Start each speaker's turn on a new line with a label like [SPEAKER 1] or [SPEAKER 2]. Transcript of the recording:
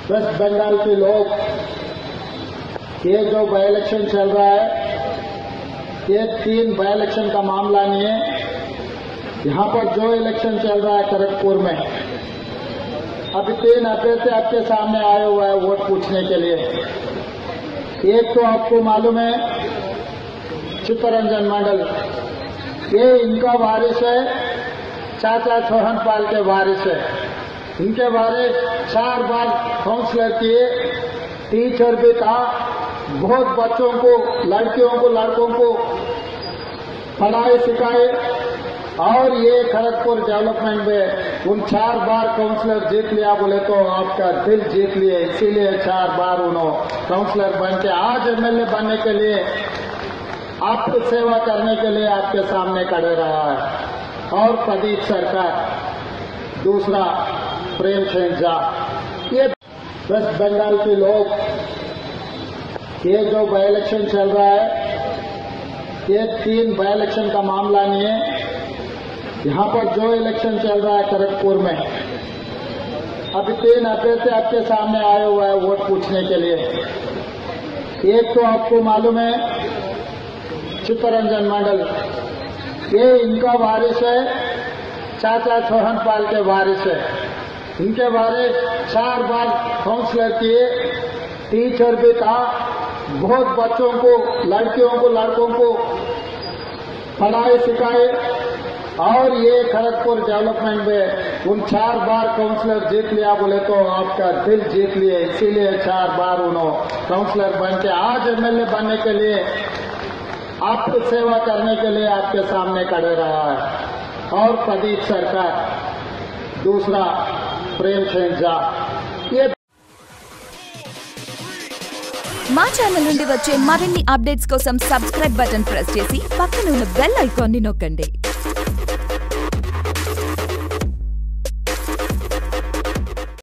[SPEAKER 1] Waste Bengal के लोग, ये जो बाई इलेक्शन चल रहा है, ये 3 बाई इलेक्शन का मामला नहीं है। यहाँ पर जो इलेक्शन चल रहा है खड़गपुर में, अभी 3 अभ्यर्थी आपके सामने आए हुए हैं वोट पूछने के लिए। एक तो आपको मालूम है चित्तरंजन मंडल, ये इनका वारिस है, चाचा सोहनपाल के वारिस है। इनके वारिस 4 बार काउंसलर किए, टीचर भी था, बहुत बच्चों को, लड़कियों को, लड़कों को पढ़ाई सिखाए और ये खड़गपुर डेवलपमेंट में उन 4 बार काउंसलर जीत लिया बोले तो आपका दिल जीत लिए। इसीलिए 4 बार उन्होंने काउंसलर बन के आज एमएलए बनने के लिए, आपकी सेवा करने के लिए आपके सामने खड़े रहा है। और प्रदीप सरकार, दूसरा प्रेम सिंह झा। ये वेस्ट बंगाल के लोग, ये जो बाई इलेक्शन चल रहा है, ये 3 बाई इलेक्शन का मामला नहीं है। यहाँ पर जो इलेक्शन चल रहा है खड़गपुर में, अभी 3 अभ्यर्थी आपके सामने आए हुए हैं वोट पूछने के लिए। एक तो आपको मालूम है चित्तरंजन मंडल, ये इनका वारिस है, चाचा सोहनपाल के वारिस है। इनके वारिस 4 बार काउंसलर किए, टीचर भी था, बहुत बच्चों को, लड़कियों को, लड़कों को पढ़ाई सिखाए और ये खड़गपुर डेवलपमेंट में उन 4 बार काउंसलर जीत लिया बोले तो आपका दिल जीत लिए। इसीलिए 4 बार उन्होंने काउंसलर बन के आज एमएलए बनने के लिए, आपकी सेवा करने के लिए आपके सामने खड़े रहा है। और प्रदीप सरकार, दूसरा प्रेम सिंह झा। ये
[SPEAKER 2] మా ఛానల్ నుండి వచ్చే మరిన్ని అప్డేట్స్ కోసం సబ్స్క్రైబ్ బటన్ ప్రెస్ చేసి పక్కన ఉన్న బెల్ ఐకాన్ ని నొక్కండి।